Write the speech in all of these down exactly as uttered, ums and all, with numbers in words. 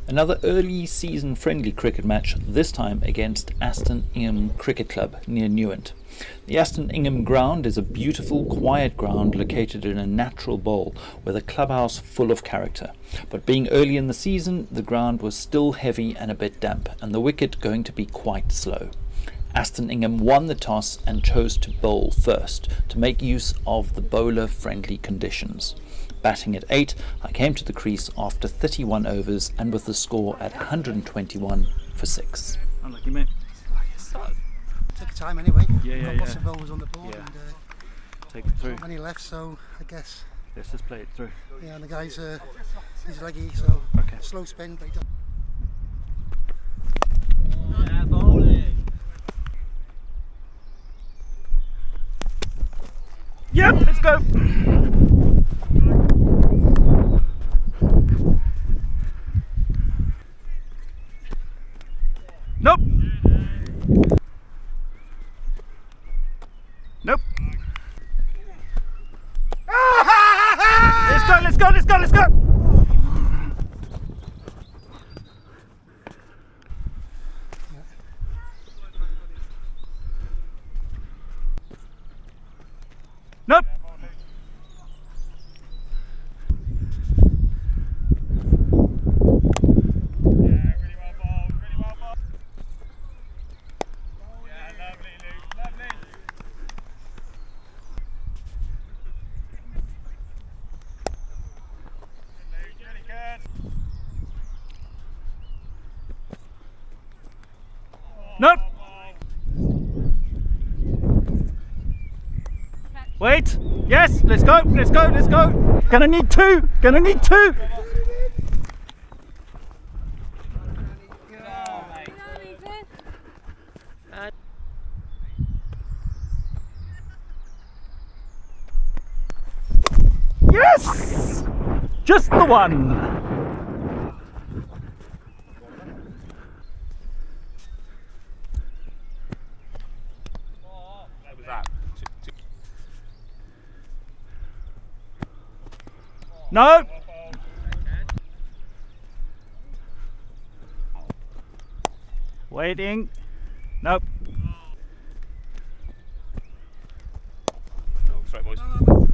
Another early season friendly cricket match, this time against Aston Ingham Cricket Club near Newent. The Aston Ingham ground is a beautiful, quiet ground located in a natural bowl with a clubhouse full of character. But being early in the season, the ground was still heavy and a bit damp, and the wicket going to be quite slow. Aston Ingham won the toss and chose to bowl first to make use of the bowler-friendly conditions. Batting at eight, I came to the crease after thirty-one overs and with the score at one hundred twenty-one for six. Unlucky, mate. Took your time anyway. Yeah, yeah, Got yeah. lots of overs on the board. Yeah. And, uh, Take it through. not many left, so I guess. Let's just play it through. Yeah, and the guy's uh, he's leggy, so Okay. slow spin, but he does. Yeah, bowling. Yep, let's go. Nope. Nope. Let's go, let's go, let's go, let's go. Nope. Nope. Wait. Yes. Let's go. Let's go. Let's go. Gonna need two. Gonna need two. Yes. Just the one. No. Waiting. Nope. Oh, sorry, boys.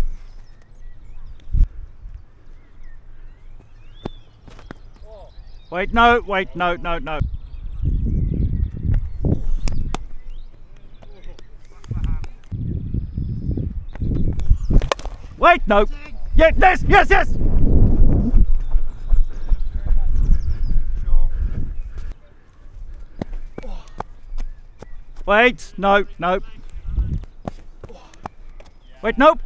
Wait, no, wait, no, no, no. Wait, no. Yes, yes, yes, yes. Wait, no, no. Wait, nope.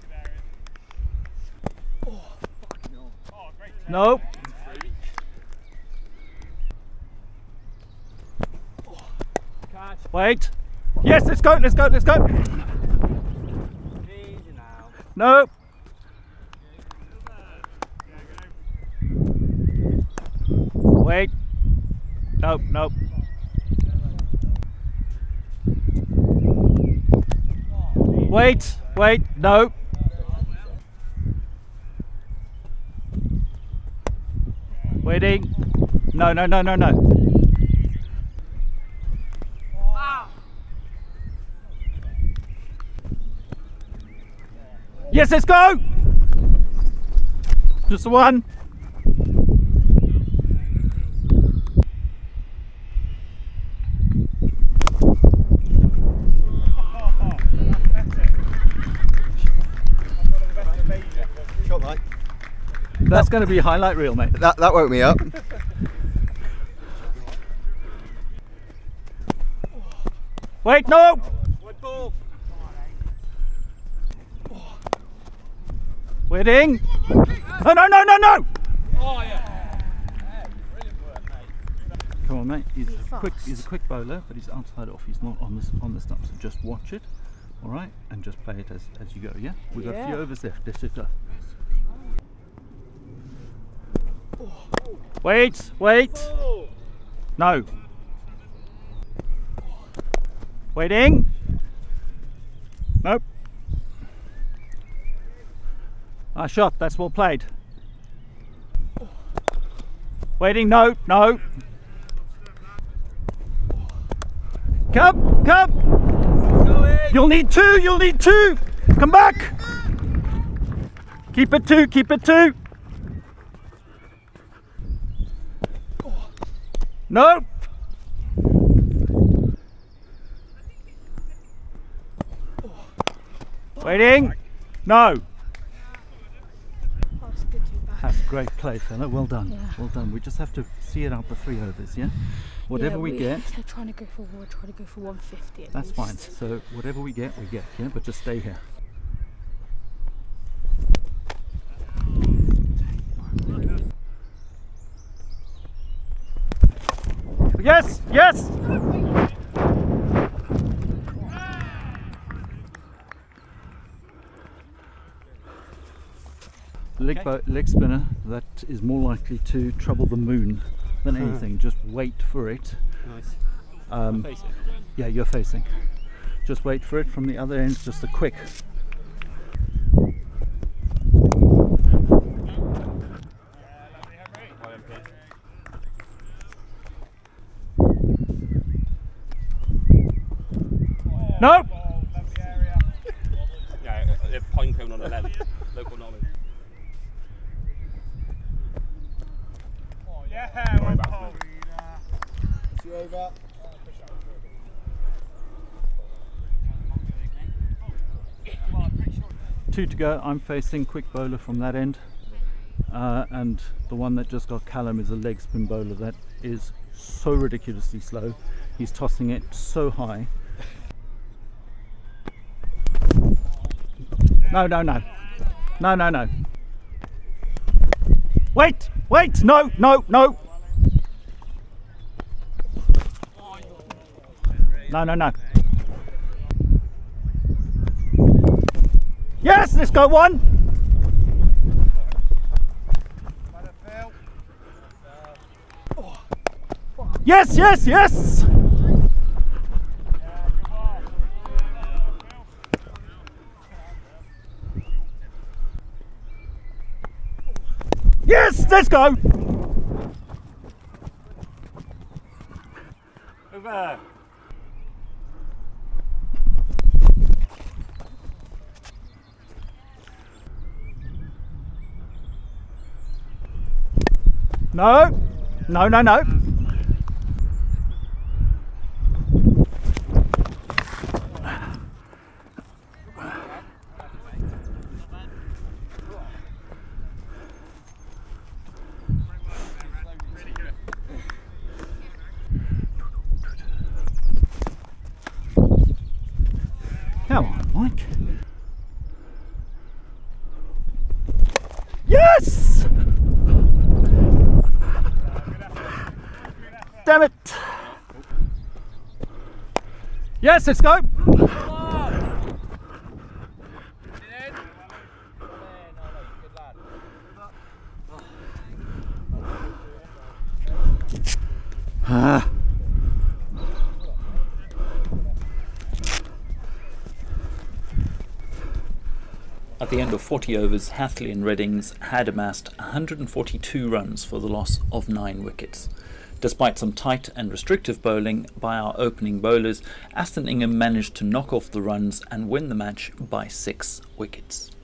Nope. Wait. Yes, let's go, let's go, let's go. Nope. Wait. Nope, nope. Wait, wait, no. Waiting. No, no, no, no, no. Yes, let's go! Just the one. Shot, mate. That's going to be a highlight reel, mate. That, that woke me up. Wait, no! Waiting. Oh, no, no, no, no! Oh, yeah. Brilliant work, mate. Come on, mate. He's, He's a quick. fast. He's a quick bowler, but he's outside off. He's not on the on the stump. So just watch it, all right, and just play it as as you go. Yeah. We've got a few Yeah. overs left. Let's just go. Wait, wait. No. Waiting. Nope. Nice shot. That's well played. Waiting, no, no. Come, come. You'll need two, you'll need two. Come back. Keep it two, keep it two. No. Waiting. No. That's good to be back. That's great play, fella. Well done. Yeah. Well done. We just have to see it out the three overs, yeah? Whatever Yeah, we, get, They're trying to go for. We're trying to go for one fifty. At that's least. fine. So whatever we get, we get, yeah? But just stay here. Yes, yes. Leg, bo- leg spinner, that is more likely to trouble the moon than anything. Just wait for it. Nice. Um, Face it. yeah, you're facing. Just wait for it from the other end, just a quick. No! Yeah, a pine cone on the left. Local knowledge. Yeah, well played. You over. Two to go. I'm facing quick bowler from that end, uh, and the one that just got Callum is a leg spin bowler that is so ridiculously slow. He's tossing it so high. No, no, no, no, no, no. Wait, wait, no, no, no. No, no, no. Yes, let's go one. Yes, yes, yes. Yes, let's go. Over. No, no, no, no. Come on, Mike. Yes! Damn it! Yes, let's go! Ah. At the end of forty overs, Hatherley and Reddings had amassed one hundred forty-two runs for the loss of nine wickets. Despite some tight and restrictive bowling by our opening bowlers, Aston Ingham managed to knock off the runs and win the match by six wickets.